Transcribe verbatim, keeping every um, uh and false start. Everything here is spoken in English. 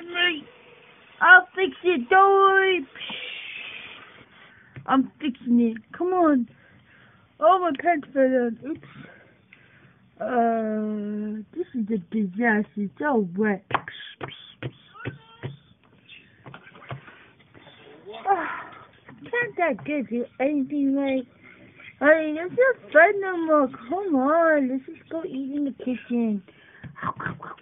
on me. I'll fix it, don't worry. I'm fixing it. Come on. Oh, my pants fell down. Oops. Uh, this is a disaster. It's all wet. Oh, can't that give you anything right? I mean, it's not fun no more. Come on. Let's just go eat in the kitchen.